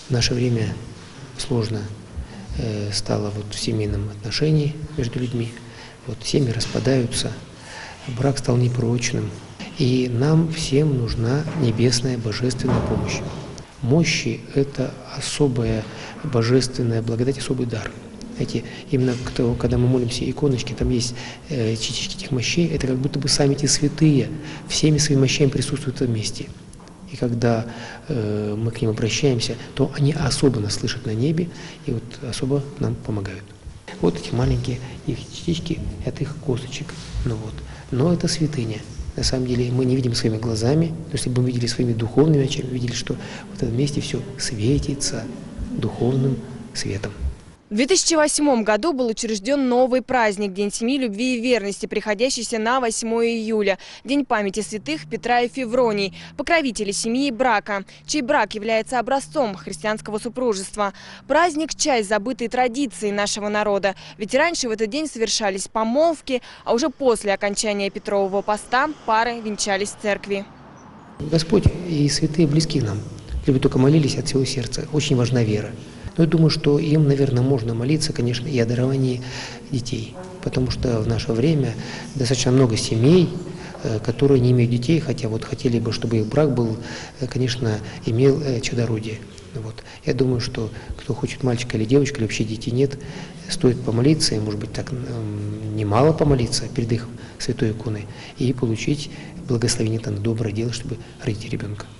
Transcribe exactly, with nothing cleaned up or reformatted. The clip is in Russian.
В наше время сложно э, стало вот в семейном отношении между людьми. Вот семьи распадаются, брак стал непрочным. И нам всем нужна небесная божественная помощь. Мощи – это особая божественная благодать, особый дар. Знаете, именно кто, когда мы молимся иконочки, там есть э, частички этих мощей, это как будто бы сами эти святые всеми своими мощами присутствуют в этом месте. И когда э, мы к ним обращаемся, то они особенно слышат на небе и вот особо нам помогают. Вот эти маленькие их частички, это их косточек. Ну вот. Но это святыня. На самом деле мы не видим своими глазами, но если бы мы видели своими духовными очами, видели, что в этом месте все светится духовным светом. В две тысячи восьмом году был учрежден новый праздник – День семьи, любви и верности, приходящийся на восьмое июля. День памяти святых Петра и Февронии, покровителей семьи и брака, чей брак является образцом христианского супружества. Праздник – часть забытой традиции нашего народа. Ведь раньше в этот день совершались помолвки, а уже после окончания Петрового поста пары венчались в церкви. Господь и святые близки нам. Если бы только молились от всего сердца, очень важна вера. Но я думаю, что им, наверное, можно молиться, конечно, и о даровании детей. Потому что в наше время достаточно много семей, которые не имеют детей, хотя вот хотели бы, чтобы их брак был, конечно, имел чадородие. Вот. Я думаю, что кто хочет мальчика или девочку, или вообще детей нет, стоит помолиться, и, может быть, так немало помолиться перед их святой иконой, и получить благословение на доброе дело, чтобы родить ребенка.